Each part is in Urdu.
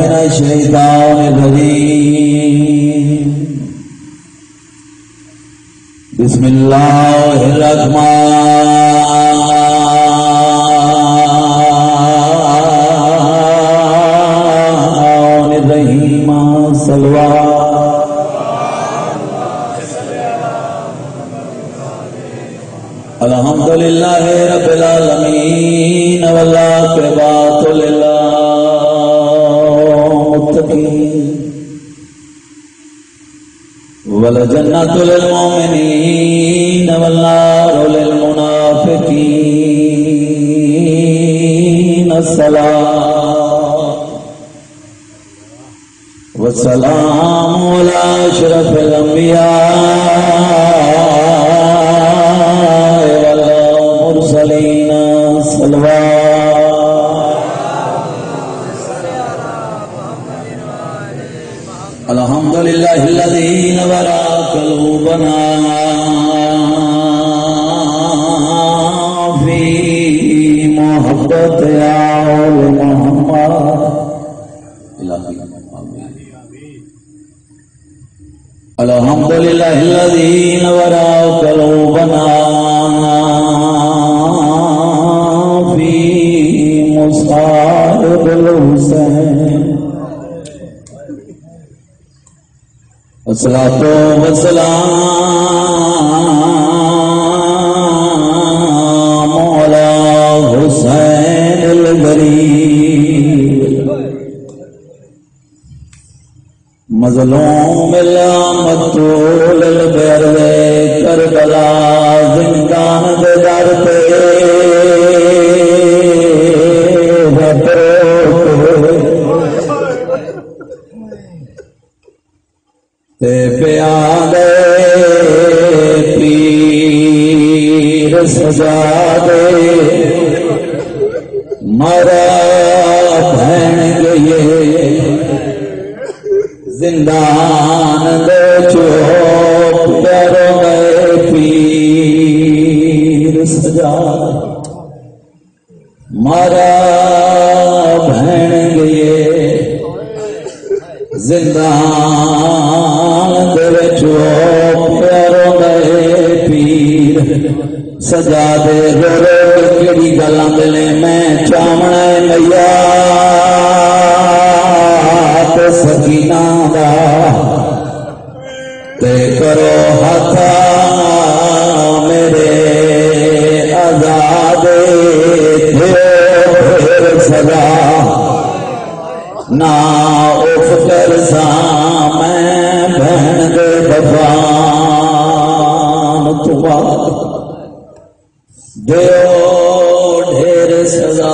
من الشیطان الرجیم بسم اللہ الرحمن الرحیم الحمدللہ رب العالمین والعاقبۃ للمتقین والجنۃ للمؤمنین والنار للمنافقین الصلاۃ والسلام علی اشرف الانبیاء والمرسلین الحمدللہ الذی نور قلوبنا فی محبت آل محمد الحمدللہ الذی نور قلوبنا فی مصائب الحسین الصلاۃ والسلام علی حسین الغریب مظلوم مقتول البرد کربلا زندان دے در پہ پیادے پیر سجا دے مرا بہن گئے زندان دے چوپ پر گئے پیر سجا مرا بہن گئے زندان دے چوپ پر گئے پیر سجا دے رو رو کیڑی گلاں دلے میں چاونا لیا تے سکینہ دا تے کرو ہتھا میرے آزاد پھر سزا نہ اف کر سا میں بہن دے بفان تباد دیو ڈھیر سزا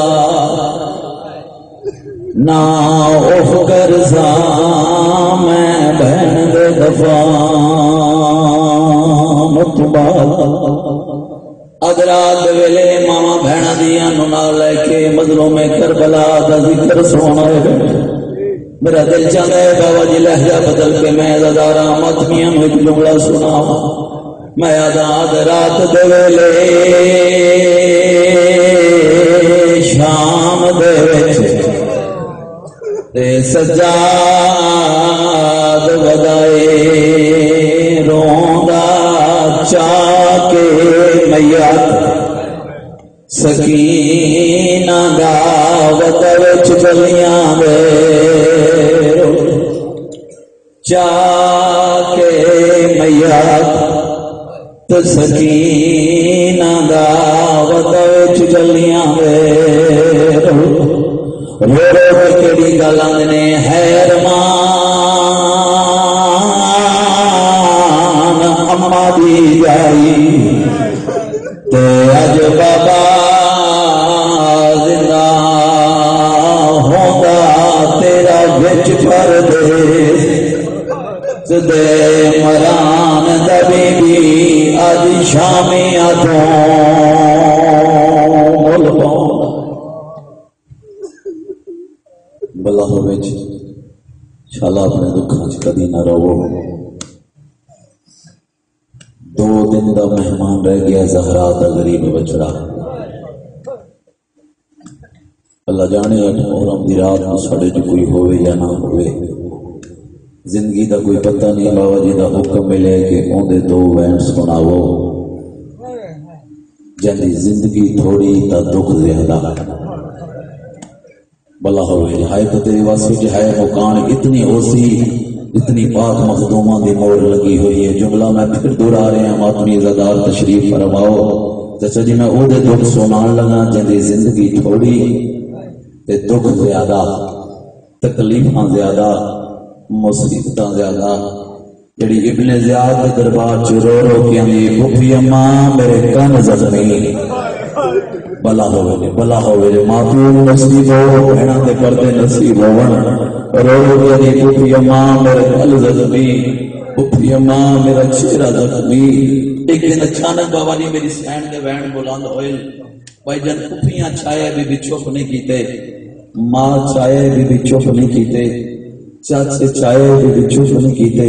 نہ اف کر سا میں بہن دے بفان تباد ادرات ویلے ماما بہنا دیا نہ لے کے مظلوم کربلا دا ذکر سونا ہے میرا دل چاہتا ہے بابا جی لہجہ بدل کے میں ادارہ ماتمیاں میں ایک جملہ سنا میں آدھاد رات دے ویلے شام دے وچ تے سجاد ودائے روندا چاہ کے میات سکینہ دعوت وچ چلیاں وے چاہ کے میات تو سکینہ دعوت وچ چلیاں وے رو رو کیڑی گلاں نے حیرمان اما دی جائی تے اج بابا زندہ ہوگا تیرا وچ پردیس دے مران دبی بھی اج شامی اتوں بلا ہوئے شالا اپنے دکھاں کدی نہ رو دو دن دا مہمان رہ گیا زہرا دا غریب بچڑا اللہ جانے محرم دی رات کو ساڈے جو کوئی ہوئے یا نہ ہوئے، زندگی دا کوئی پتہ نہیں، بابا جی دا حکم ملے کہ اوندے دو وین سناو، جندی زندگی تھوڑی تا دکھ زیادہ، بلا ہوئے ہائے پتے واسے جہائے مکان اتنی اوسی، اتنی پاک مخدومہ دی مور لگی ہوئی ہے۔ جملہ میں پھر دورا رہے ہیں، ماتمی زدار تشریف فرماؤ۔ چچا جی میں او دے دکھ سنان لگا، جندی زندگی تھوڑی تے دکھ زیادہ، تکلیفاں زیادہ، مصیبتاں زیادہ، جڑی ابن زیاد دے دربار چ رو رو کے آندی پھپھی اماں میرے کن زخمی، بلا ہوئے بلا ہوئے معقول نصیب ہو، بہناں دے پردے نصیب ہون، رو رو کے آندی پھپھی اماں میرے کن زخمی، پھپھی اماں میرا چہرہ زخمی۔ ایک دن اچانک بابا جی میری سین دے وین بلند ہوئے، بھائی جان پھپھیاں چھائے بھی چپ نہیں کیتے، ماں چھائے بھی چپ نہیں کیتے، چاچے چائے بھی چپ نہیں کیتے،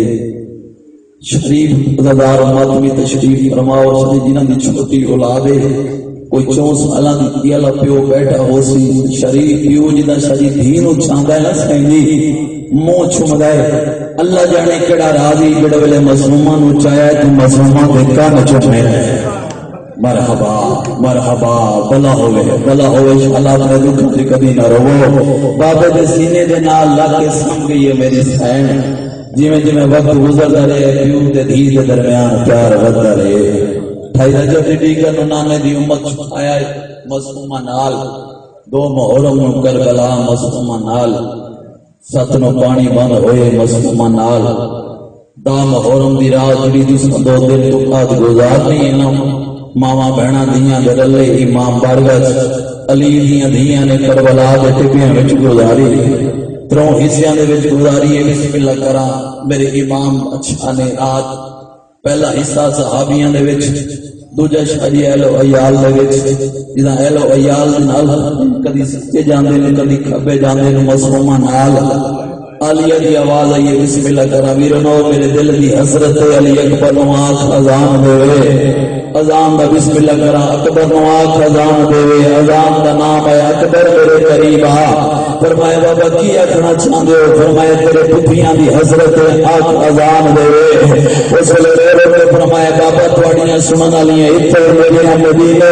شریف عزادار ماتمی تشریف فرماؤ، سنی جنہاں دی چھوٹی اولاد ہے، کوئی 4 سالاں دی دیالا پیو بیٹھا ہو سی، شریف پیو جدا شریف دین اچھاندا ہے نا سینگی منہ چھمدا ہے، اللہ جانے کیڑا راضی جڑے ویلے مظلوماں نو چاہیا تو مظلوماں دے کان چومے۔ مرحبا مرحبا، بلا ہوئے انشاءاللہ اپنے دکھوں سے کبھی نہ رو، بابے دے سینے دے نال لگ کے سم گئی ہے میری سین، جویں جویں وقت گزردا رہے پیو تے دھی دے درمیان پیار وددا رہے۔ ٹھائی رجب بی کا نانے دی امت چھپایا مظلوماں نال، 2 محرم نو کربلا مظلوماں نال، 7 نو پانی بند ہوئے مظلوماں نال، 10 محرم دی رات جڑی تساں 2 دن تو بعد گزارنی ہے نا، ماما بہنا دیاں دے رلے امام بارگاہ علی دیاں دیاں نے کربلا دے ٹبیاں وچ گزاری، 3 حصیاں دے وچ گزاری ہے۔ بسم اللہ کراں میرے امام اچھا نے رات پہلا حصہ صحابیاں دے وچ، دوجا شادی اہل و عیال دے وچ، جدا اہل و عیال دے نال کدی سچے جاندے نے کدی کھبے جاندے نے مظلوماں نال۔ عالیہ دی آواز آئی ہے، بسم اللہ کراں ویرنو میرے دل دی حسرت علی اکبر نو آنکھ اذان دے، اذان دا بسم اللہ کرا، اکبر نو آنکھ اذان دے، اذان دا نام ہے اکبر میرے قریب آ۔ فرمایا بابا کی آکھنا چاہندے ہو؟ فرمایا تیرے پتھیاں دی حضرت آنکھ اذان دے۔ اس ویلے رو کے فرمایا بابا تواڈیاں سنن والیاں ایتھے میریاں مدینے،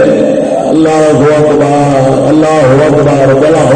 اللہ اکبر اللہ اکبر،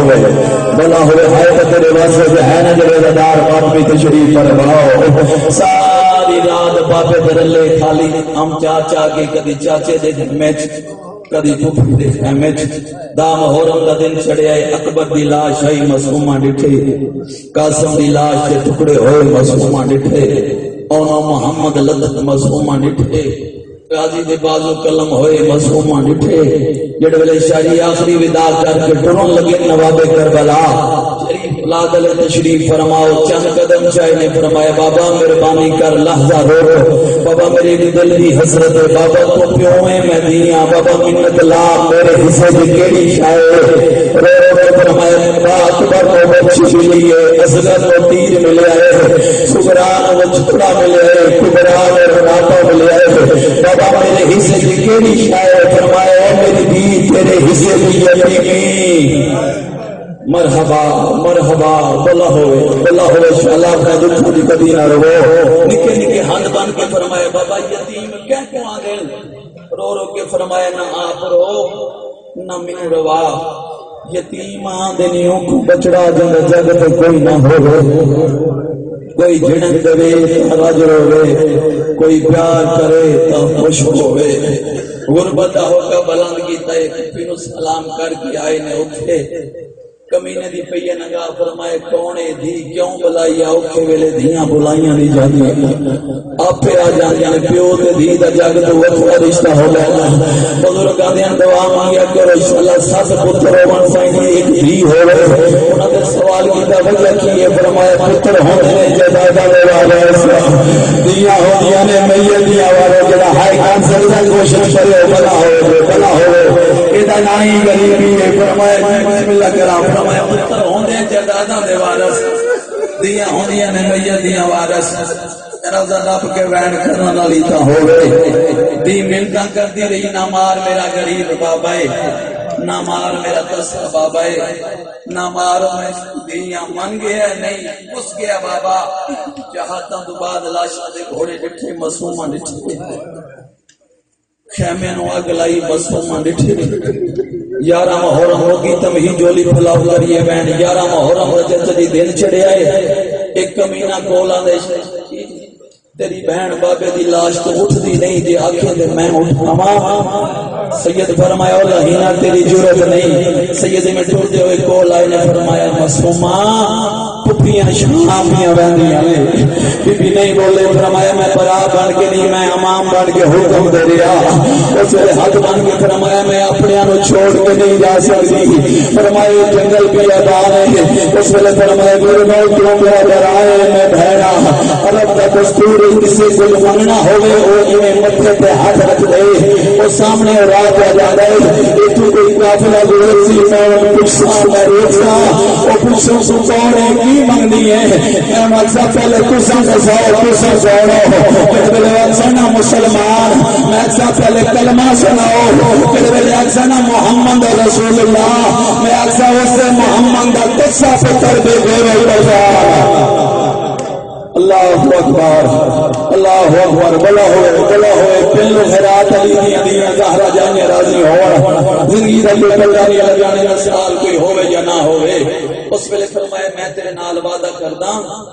بلا ہوئے ہائے تیرے واسطے جو ہے نا جڑے دار ماتمی تشریف فرماؤ۔ ساری رات بابے درلے خالی ہم چاچا کے کدی چاچے دے خیمے چ کدی پھپھی دے خیمے چ، 10 محرم دا دن چڑھیا ہے، اکبر دی لاش آئی معصومہ ڈٹھے، قاسم دی لاش کے ٹکڑے ہوئے معصومہ ڈٹھے، اونا محمد لطف معصومہ ڈٹھے، قاضی دے بازو قلم ہوئے معصومہ ڈٹھے، جڑے ویلے شاہی آخری ودا کر کے ٹرن لگے نواب کربلا، شریف اولاد علیہ تشریف فرماؤ، چند قدم چاہے نے فرمایا بابا مہربانی کر لحظہ روک، بابا میری دل دی حسرت ہے، بابا تو پیوں میں دیاں، بابا منت لا میرے حصے دی کیڑی شاعر، رو رو فرمایا اکبر کو بخشش ملی ہے، اصغر کو تیر ملے ہے، سبران و چھکڑا ملے ہے، کبران و رناپا ملے ہے، بابا میرے حصے دی کیڑی شاعر، فرمایا میری بھی تیرے حصے دی یتیمی۔ مرحبا مرحبا، بلا ہوئے شالا اپنے دکھوں دی کبھی نہ رو، نکے نکے ہاتھ بن کے فرمایا بابا یتیم کیا کیوں آ گئے؟ رو رو کے فرمایا نہ آپ رو نہ مینوں روا، یتیم آندنیوں کو بچڑا جن جگ تے کوئی نہ ہو، کوئی جھڑک دے رج روے، کوئی پیار کرے تو خوش ہوئے، غربت ہو کا بلند کیتا ہے، پھر نو سلام کر کے آئے نے اٹھے، کمینے دی پئیے نگاہ فرمائے کونے دی کیوں بلائی اوکھے ویلے دیاں بلائیاں نہیں جاندیاں، آپے آ جاندیاں پیو تے دھی دا جگ تو وکھرا رشتہ ہو گیا۔ بزرگاں دیاں دعا مانگیا کرو انشاءاللہ 7 پتر ہون سائیں ایک دھی ہوے، انہاں دے سوال کیتا وجہ کی ہے؟ فرمایا پتر ہوندے نے جائیداد دے وارث، دیاں ہوندیاں نے میت دیاں وارث، جڑا ہائی کانسل دا کوشش کرے بلا ہوے ایدا نہیں غریبی ہے۔ فرمایا بسم اللہ کرام، فرمایا پتر ہوندے جائیداداں دے وارث، دیاں ہوندیاں نے میت دیاں وارث، روزہ رب کے وین کرن والی تا ہوے، دی منتاں کردی رہی نہ مار میرا غریب بابا ہے، نہ مار میرا تسا بابا ہے نہ مارو میں دیا من گیا نہیں گھس گیا بابا جہاتاں تو بعد لاشاں دے گھوڑے ڈٹھے معصوماں ڈٹھے خیمے نو اگ لائی معصوماں ڈٹھے 11 محرم ہوگی تم ہی جولی پھلاؤ کریے بہن 11 محرم رجب دی دن چڑھے آئے ایک کمینہ کولا دے تیری بہن بابے دی لاش تو اٹھ دی نہیں دے آنکھیں دے میں اٹھاواں سید فرمایا اللہ ہینا تیری جرت نہیں سید میں ٹوٹے ہوئے کول آئے نے فرمایا معصومہ پپیاں شامپیاں بہندیاں نے بی بی نہیں بولے فرمایا میں برا بن کے نہیں میں امام بن کے حکم دے رہا اس ویلے ہاتھ بن کے فرمایا میں اپنے انو چھوڑ کے نہیں جا سکتی فرمایا جنگل بھی آباد ہے اس ویلے فرمایا میرے نال کیوں میرا گھر آئے میں بہنا عرب کا دستور کسی کو مننا ہوئے وہ انہیں متھے پہ ہاتھ رکھ دے وہ سامنے رات آ جاتا ہے یہ تو کوئی قافلہ گزرسی میں پوچھا میں روکا وہ پوچھوں سو کون ہے کی منگنی ہے میں مقصد پہلے تساں دساؤ تساں سوڑو پھر اکسانا مسلمان میں اکسا پہلے کلمہ سناؤ پھر اکسانا محمد رسول اللہ میں اکسا اسے محمد کا قصہ پتر بے گورے بجا اللہ اکبر اللہ اکبر بلا ہوئے پہلو خیرات علی دی دینا زہرا جانے راضی ہو زندگی دا کوئی پلداری لگانے کا سوال کوئی ہوئے یا نہ ہوئے اس ویلے فرمایا میں تیرے نال وعدہ کردا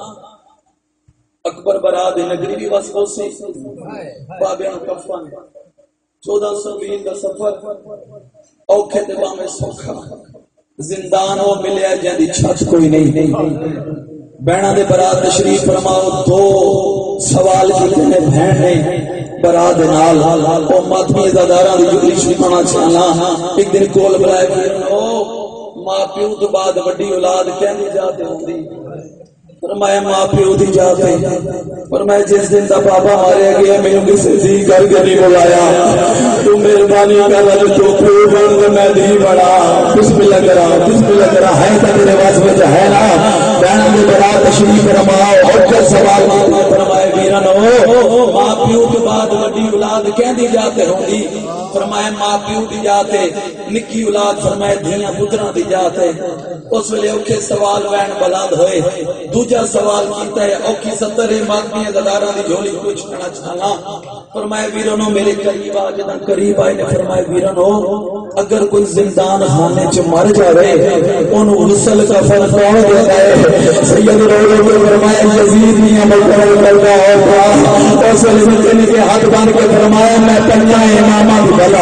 اکبر برا دی نگری بھی واسطو سی بابے نو کفن 1400 میل دا سفر اوکھے تے باویں سوکھا زندان وہ ملیا جاندی چھت کوئی نہیں بہنا دے برات تشریف فرماؤ 2 سوال کیتے نے بہن نے برات نال او ماتمی زاداراں دی جوڑی سنانا چاہنا ایک دن کول بلائے پھر او ماں پیو تو بعد بڑی اولاد کہندی جاتے ہوندی فرمایا ماں پیو دی جاتے فرمایا جس دن دا بابا ماریا گیا میں کسی دی کر کے نہیں بلایا تو مہربانی کر رہا جو تو پیو بن میں دی بڑا بسم اللہ کرا ہے تا میرے واسطے ہے نا بہنا دے برات تشریف فرماؤ اور کیا سوال فرمایا ویرانو ماں پیو تو بعد بڑی اولاد کہندی جاتے ہوندی فرمایا ماں پیو دی جاتے نکی اولاد فرمایا دھیاں پتراں دی جاتے اس ویلے اوکھے سوال وین بلند ہوئے دوجا سوال کیتا ہے اوکھی 70 ماتمی زداراں دی جھولی کچھ کھانا چاہنا فرمایا ویرانو میرے قریب آ جداں قریب آئے نے فرمایا ویرانو اگر کوئی زندان خانے چ مر جائے اونوں غسل کفن کون دیتا ہے سید رولو کو فرمایا یزید نے عمل کرتا ہوگا اس ویلے نے کے ہاتھ باندھ کے فرمایا میں پنجا اماماں دی بلا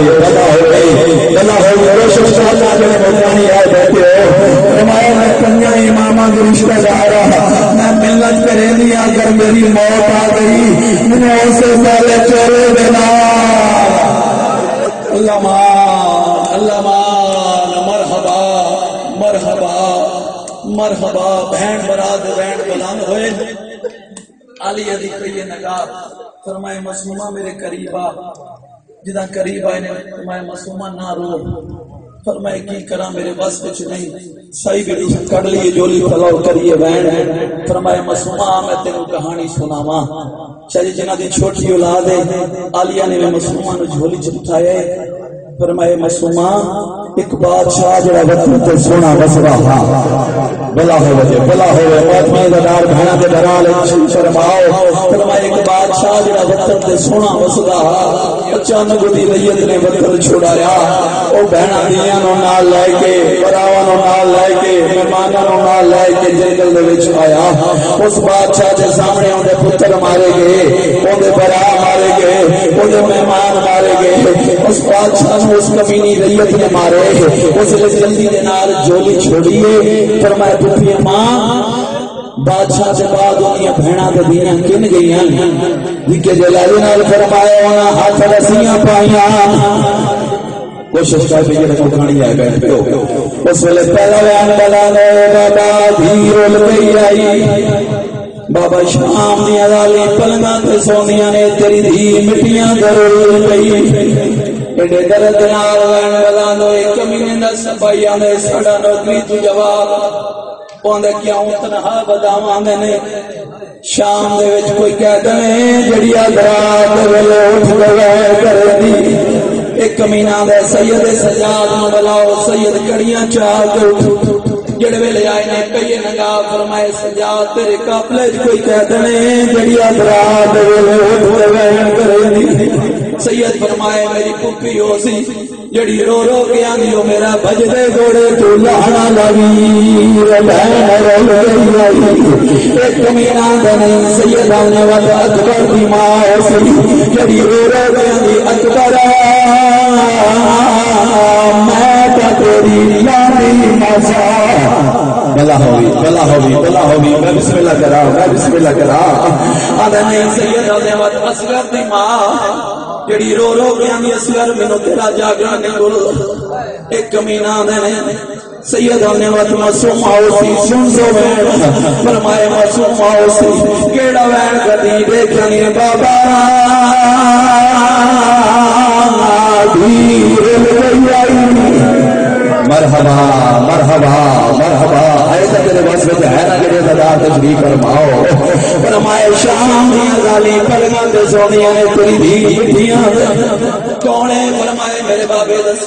ہو روشن شاہ کے مکانی آئے بیٹھے ہو فرمایا میں پنجا اماماں دی رشتہ دار میں ملت کرے دیا اگر میری موت آ گئی میں اسے پہلے چورے دینا اللہ مان مرحبا مرحبا مرحبا بہن برات بہن بلند ہوئے علی علی کہیے نگار فرمائے معصومہ میرے قریب آ جدہ قریب آئے نے فرمائے معصومہ نہ رو فرمائے کی کرا میرے بس کچھ نہیں صحیح بھی کر لیے جولی پھلاؤ کریے بہن فرمائے معصومہ میں تینوں کہانی سناواں چاہیے جنہ دی چھوٹی اولاد ہے عالیہ نے معصومہ نے جھولی چٹھایا فرمائے معصومہ ایک بادشاہ جڑا وطن تے سونا بس رہا بلا ہوئے ماتمی زدار بہنا دے برال فرماؤ فرمائے ایک بادشاہ جڑا وطن تے سونا بس رہا اچانک دی لیت نے وطن چھڑایا او بہنا دیاں نو نال لے کے براواں نو نال لے کے مہماناں نو نال لے کے جنگل دے وچ آیا اس بادشاہ دے سامنے اودے پتر مارے گئے اودے برا مارے گئے اودے مہمان مارے گئے اس بادشاہ نے اس کمینی لیت نے مارے اس نے جلدی دے نال جولی چھوڑیے فرمایا پتری ماں بادشاہ سے بعد انہیں بہنا دے دیاں کن گئیاں دیکھے جلالے نال فرمایا انہاں ہاتھ رسیاں پائیاں کوشش کر بھی یہ کھانی ہے بیٹھ ہو اس ویلے پہلا بیان بلانے بابا دھیر لگئی آئی بابا شام دی ادالی پلنگاں تے سونیاں نے تیری دھی مٹیاں ضرور گئی ایڈے درد نال وین بلاندو ایک کمینے دا سپاہیاں نے ساڈا نوکری تو جواب پوندے کیوں تنہا بداواں نے شام دے وچ کوئی کہہ دے جڑی رات ویلے اٹھ گئے کردی ایک کمینہ دے سید سجاد نو بلاؤ سید کڑیاں چاہ کے جڑے ویلے آئے نے کئی نگاہ فرمائے سجاد تیرے قافلے کوئی کہتے ہیں جڑی رات ویلے اٹھے وین کرے سید فرمائے میری پھپھی ہو سی جڑی رو رو کے آندی ہو میرا بجدے گھوڑے تو لانا لگی بہن رو گئی ایک کمینہ دے نہیں سید آنے والا اکبر دی ماں ہو سی جڑی رو رو کے آندی اکبر میں تا تیری یادی مزا بلا ہوئی میں بسم اللہ کرا آدھا نہیں سید آنے والا اصغر دی ماں جڑی رو رو کے آنی اصغر منو تیرا جاگرہ نہیں بولو ایک کمینہ دے نہیں سید آنے والا معصوم آؤ سی سن سو وین فرمائے معصوم آؤ سی کیڑا وین کدی دیکھنی بابا مرحبا ایسا تیرے بس میں ہے نا جڑے دار تشریف فرماؤ فرمائے شام دی غالی پلگاں تے سونیاں نے تیری دی مٹھیاں کونے فرمائے میرے بابے دسی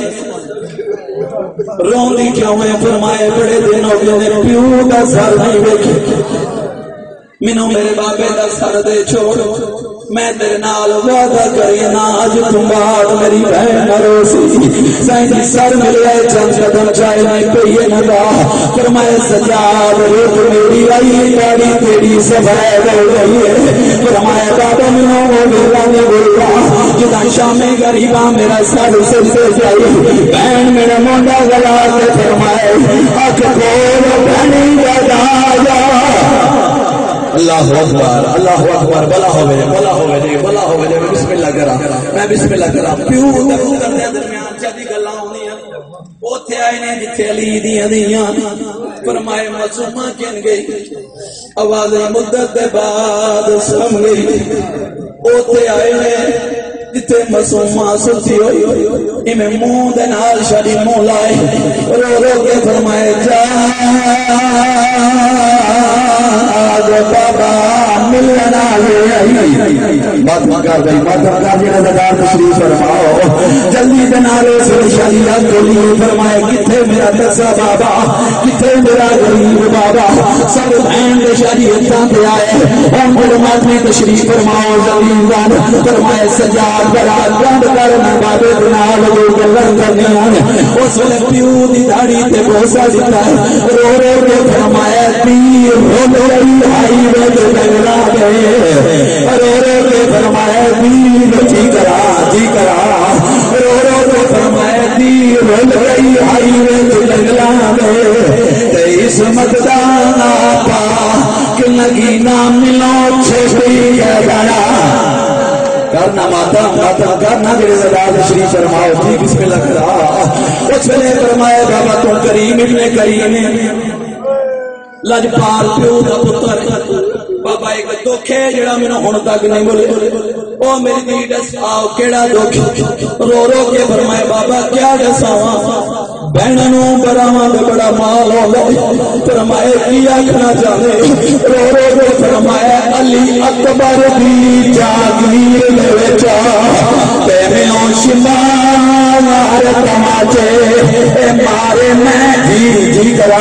روندی کیوں ہے فرمائے بڑے دن ہو گئے پیو دا سر نہیں ویکھے مینوں میرے بابے دا سر دے چھوڑ میں تیرے نال وعدہ کری نا اج تو بعد میری بہن نہ روسی سائیں سر ملے چند قدم چاہے نہیں پئیے نہ دا فرمائے سجاد روح میری آئی داڑھی تیری سفید ہو گئی ہے فرمائے بابا منو وہ میرا نہیں بولتا جدا شام غریباں میرا سر سے جائی بہن میرا مونڈا گلا کے فرمائے اکھ کھول بہنی دا اللہ اکبر بلا ہوئے میں بسم اللہ کرا پیو کرنے درمیان چاہتی گلاں ہونی ہیں اوتھے آئے نے جتھے علی دیاں فرمائے معصومہ کن گئی آواز مدت دے بعد سم گئی اوتھے آئے نے جتھے معصومہ ستی ہوئی میں منہ دے نال شری منہ لائے رو رو کے فرمائے جا بابا ملنا ماتما جی نظر تشریف فرماؤ جلدی دنارے سے شریعت گلی فرمائے کتنے میرا دسا بابا کتنے میرا غریب بابا سب بہن کے شریعت سے آئے ہم ماتمی تشریف فرماؤ زمین فرمائے سجاد برات بند کر میں بابے دنال جو گلن کرنی اس وقت پیو دی داڑھی تے بوسا دیتا ہے رو رو کے فرمایا پیر رو رہی آئی میں جو لگا گئے رو رو کے فرمایا پیر جی کرا رو رو کے فرمایا پیر رو رہی آئی میں جو لگا گئے اس مددانا پا کہ لگی نہ ملو چھوٹی گڑا کرنا ماتا کرنا جڑے زدار شریف فرماؤ جی بسم اللہ کرا اس ویلے فرمایا بابا تو کریم ابن کریم لجپال پیو دا پتر بابا ایک دکھ ہے جڑا مینوں ہن تک نہیں بولے او میری دھی دس آؤ کیڑا دکھ رو رو کے فرمائے بابا کیا دساواں بہنوں براواں دے بڑا مال ہوندا فرمائے کی آکھنا چاہندے رو رو کے فرمایا علی اکبر دی جاگیر دے وچ تے مینوں شمال ہر تماچے اے مارے میں جی کرا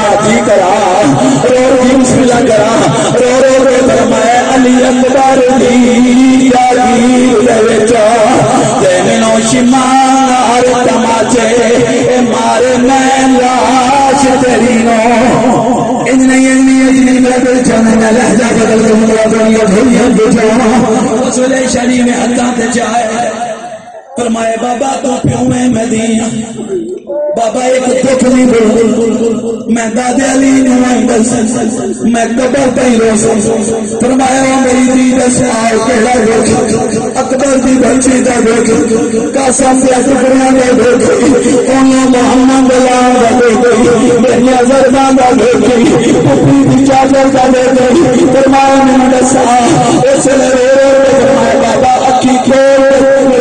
رو رو بسم اللہ کرا رو رو کے فرمایا علی اکبر دی جاگیر دے وچ تے مینوں شمال ہر تماچے اے مارے میں لاش تیری نو ان نہیں میرا دل چاہنے میں لہجہ بدل کے مطلب دنیا بجانا رسول شریف میں ہتھاں تے جائے فرمائے بابا تو پیوں میں مدینہ بابا ایک دکھ نہیں بول میں دادے علی نمائندہ میں قبر پہ ہی رو فرمایا میری دی دس آؤ کہڑا دکھ اکبر دی بچی دا دکھ قاسم دے ٹکڑیاں دے دکھ انہوں محمد لال دا دکھ میری ازرباں دا دکھ پپی دی چادر دا دکھ فرمایا میں دس آؤ اس لئے فرمایا بابا اکھی کھول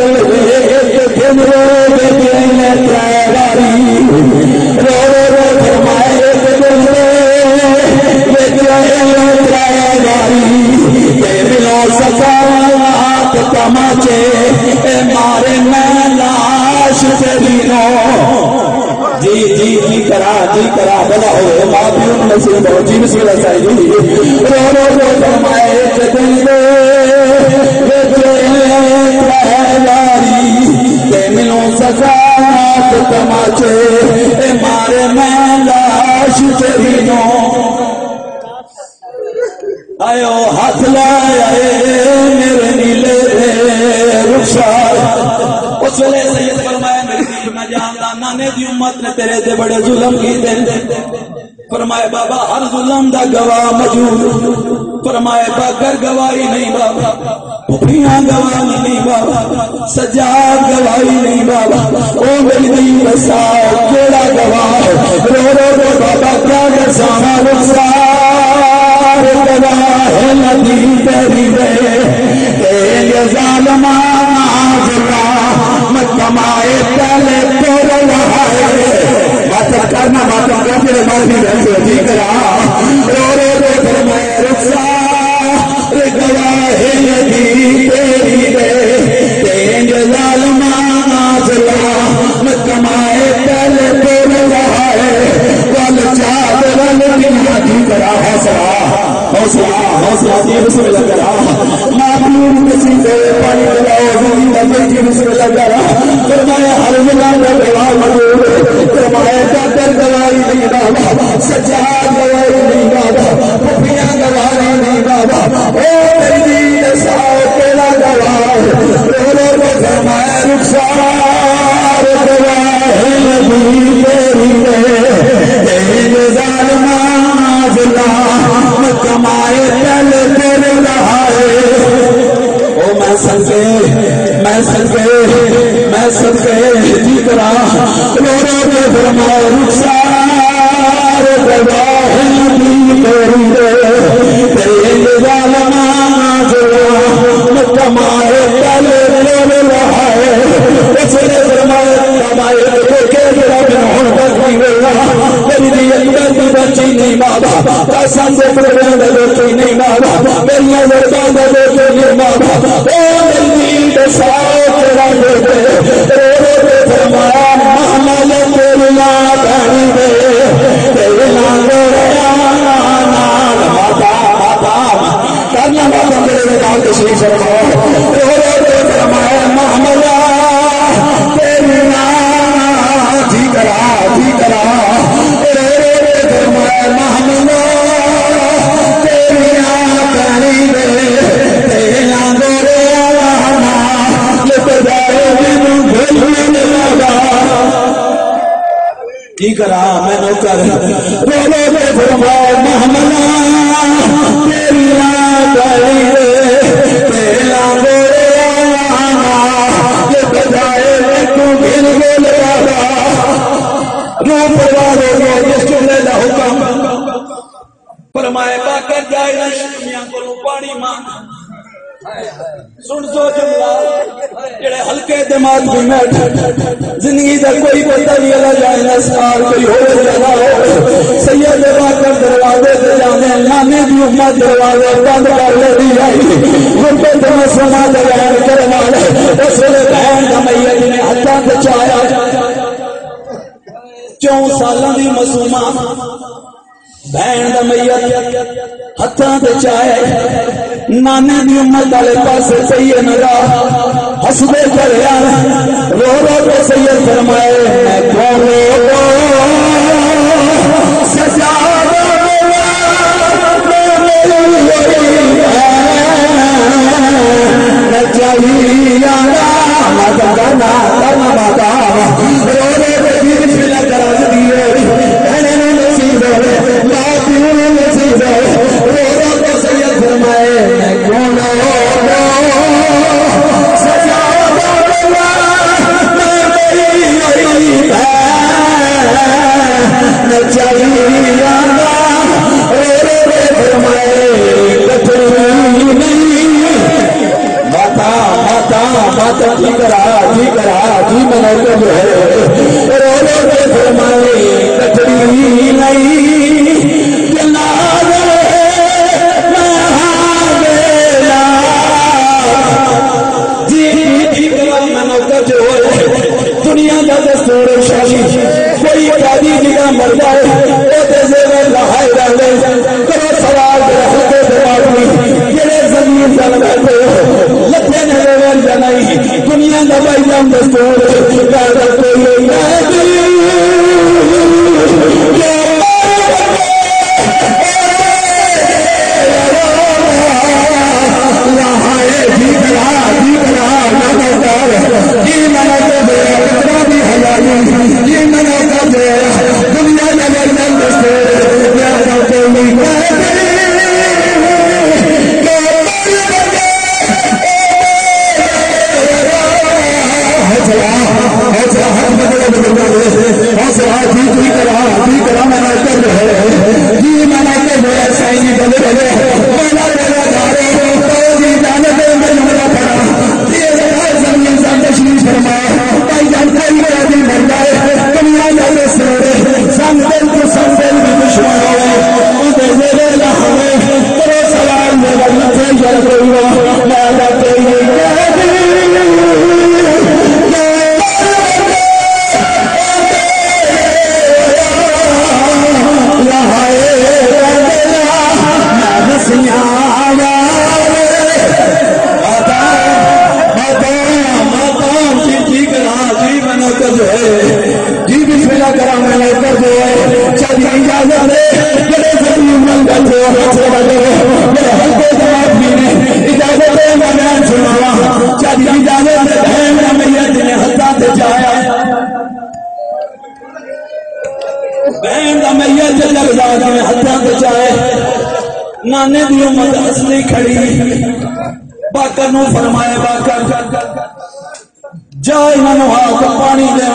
دن رو دے دینے تیاری رو رو فرمائے دن دے دینے تیاری دے ملو سکات تماچے اے مارے میں لاش والا چاہیے رو رو رو فرمائے جدن دے ملو سکانات تماچے اے مارے میں لاش تیری نو آئیو ہاتھ لائے میرے نیلے رخسار اس ویلے سید فرمایا میری دل میں جانتا نانے دی امت نے تیرے دے بڑے ظلم کی دے فرمائے بابا ہر ظلم دا گواہ موجود فرمائے باگر گواہی نہیں بابا پھپھیاں گواہی نہیں بابا سجاد گواہی نہیں بابا او میری دل رسا کیڑا گواہ رو رو رو بابا کیا رسانا رخسار گواہ ندی تیری دے تیرے ظالمان آجلا مت کمائے پہلے تیرے لہائے ماتم کرنا ماتم کر تیرے مرضی رہتے جی کرا رو رو رو فرمائے رخسار گواہ ندی تیری دے تیرے ظالمان آجلا مت کمائے پہلے تیرے لہائے کل چاہت رل دنیا جی کرا حوصلہ حوصلہ حوصلہ دی بسم اللہ کرا معبود کسی دے پانی بلاؤ زندگی بندے کی بسم اللہ کرا فرمایا ہر ملان کا گواہ موجود فرمایا قدر گواہی نہیں بابا سجاد گواہی نہیں بابا پھپھیاں گواہی نہیں بابا او میری دین ساؤ تیرا گواہ رو رو رو فرمایا رخسار گواہ نبی تیری دے تیرے ظالمان ظلم کمائے پہلے تیرے رہائے او میں صدقے جی کرا رو رو رو فرمائے رخسار گواہ نبی تیری دے تیرے ظالمان ظلم کمائے پہلے تیرے رہائے اسے فرمائے کمائے کہ میرا بنہن تک نہیں ہوگا میری نیت میں بھی بچی نہیں بابا قسم سے پروان بچی نہیں بابا میری نظر باندھ بچی نہیں بابا او میری نیت ساؤ تیرا بیٹے رو رو رو فرمایا محمل تیری بہنی دے تیرے نام نال ماتا کرنا ماتا میرے نام تشریف فرمایا رو رو رو فرمایا محمل تیری نام جی کرا رو رو رو فرمایا محمل تیری نام بہنی دے تیرے نام کی کرا میں نوکر رو رو رو فرمایا محمد تیری ناکاری دے تیرا گوڑا یہ بجائے میں تو گھر گل بابا رو پروارے گو جس جملے دا حکم فرمائے باکر جائے نشمیاں کو پانی مانگ سن سو جملہ جڑے ہلکے دماغ بھی بیٹھ زندگی دا کوئی پتہ نہیں اللہ جائے نسار کوئی ہو جانا ہو سید باکر دروازے سے جانے نانے دی امت دروازے بند کر لے دی آئی غربت میں سنا دلائن کرنا رسول بہن کا میت نے ہتھاں تے چایا 4 سالاں دی معصومہ بہن دا میت ہتھاں تے چایا نانے دی امت والے پاسے سید نگاہ ہسدے چلیا رو رو کے سید فرمائے میں کھولو سجاد نچایا ماتا کرنا ماتا رو رو کے دل پھلا کرا دیے بہنے نے نصیب ہے باپی نے نصیب ہے رو رو کے سید فرمائے میں کھولو جی کرا جی میں رو رو کے فرمائے کٹڑی نہیں دنیا کا دستور شادی کوئی شادی جگہ مر جائے وہ لہائے ہاتھ بڑے میرے ہلکے جواب بھی نے اجازت دے میں بیان سناوا چاہیے اجازت بہن کا میت نے ہاتھاں تے جایا بہن کا میت جگدا نے ہاتھاں تے جائے نانے دی امت اصلی کھڑی باکر نو فرمایا باکر جا انہوں ہاتھ پانی دے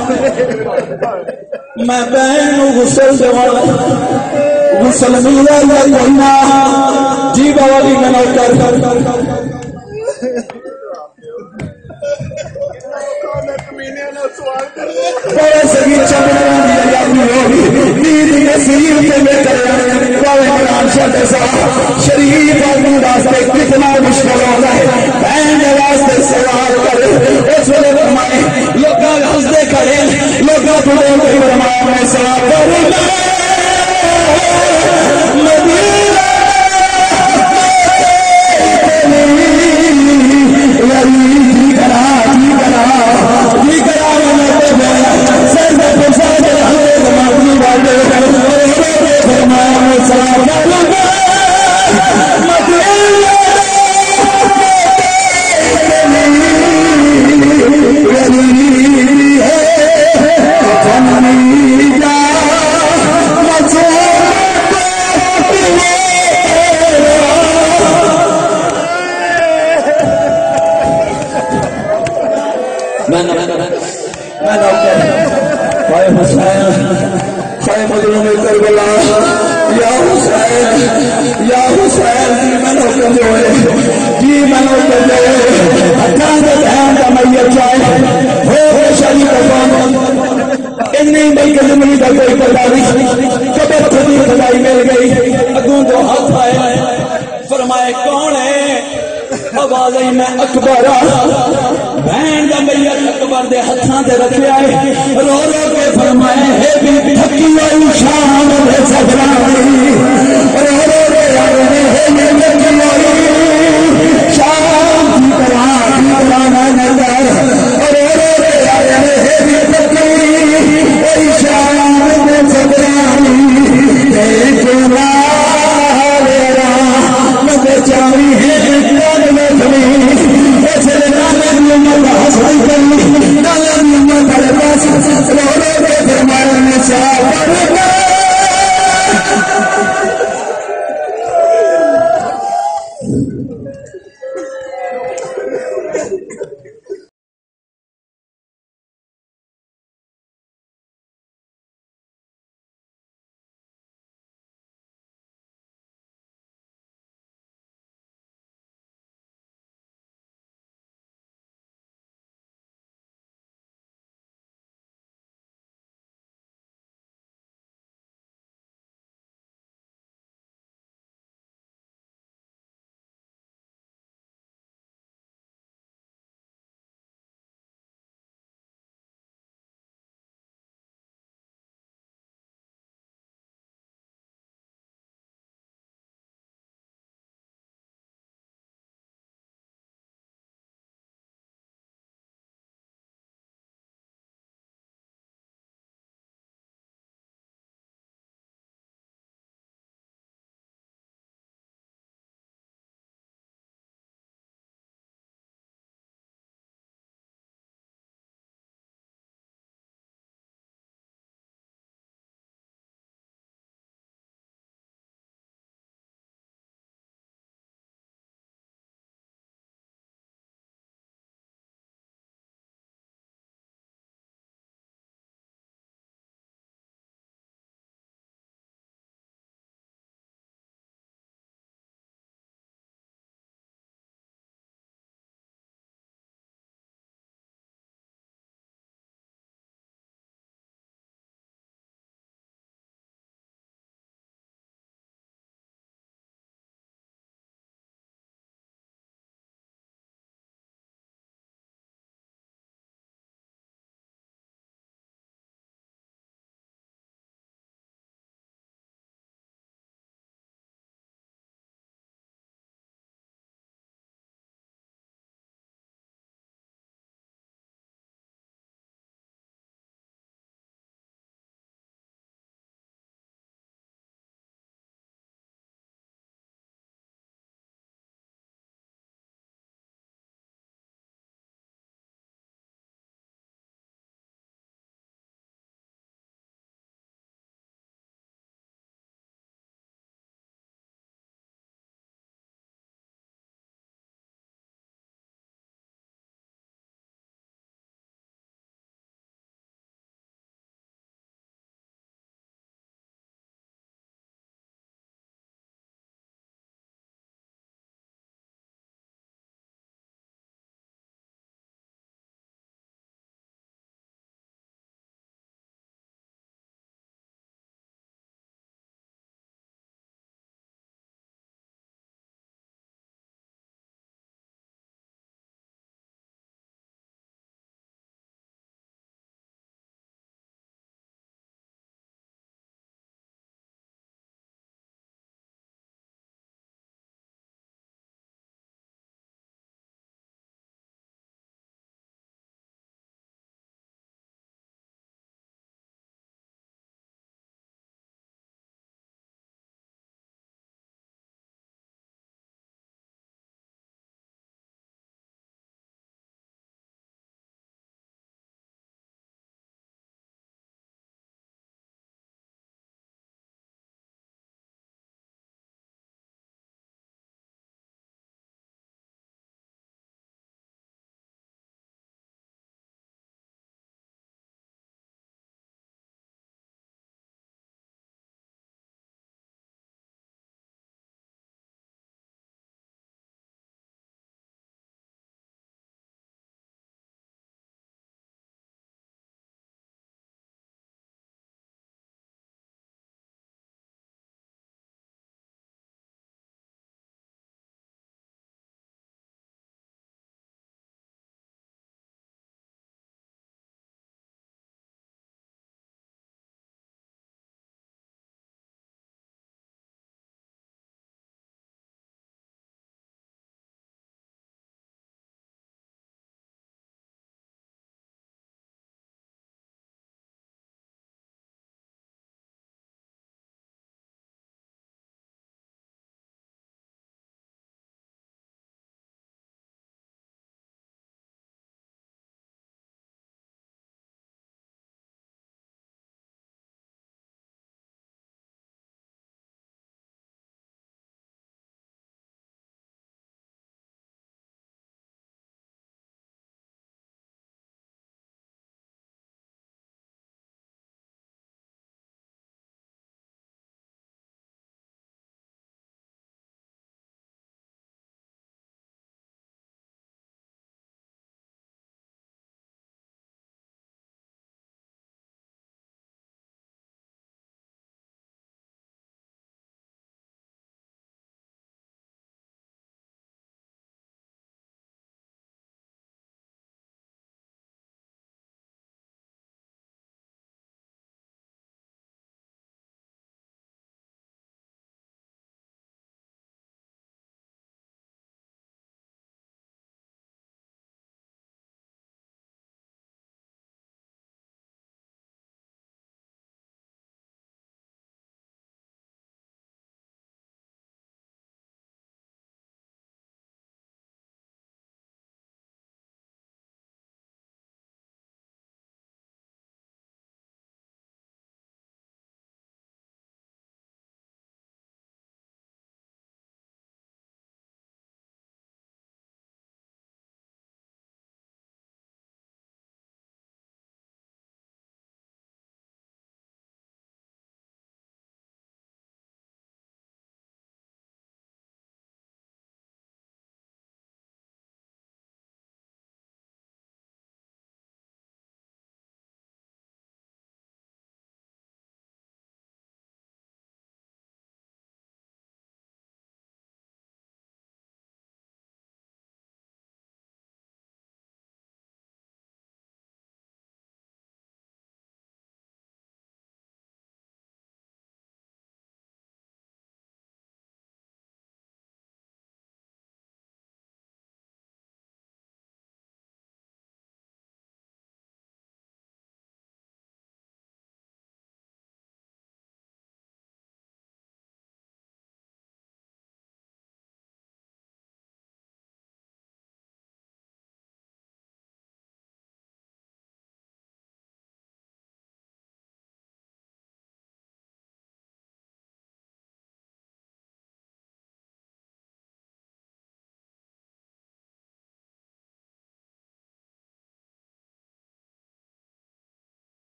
میں بہن نو غسل دیوانا غسل ملا یا کوئنا جی بابا بھی میں نوکر بڑے سگی چمڑے دیا جاتی ہوگی نیند نصیر کے میں کرے بڑے قرآن شاہ شریف آدمی راستے کتنا مشکل ہوتا ہے بہن راستے سوال کرے اس وقت فرمائے لوگا ہنستے کرے لوگا تھوڑے فرمایا میں سوال کروں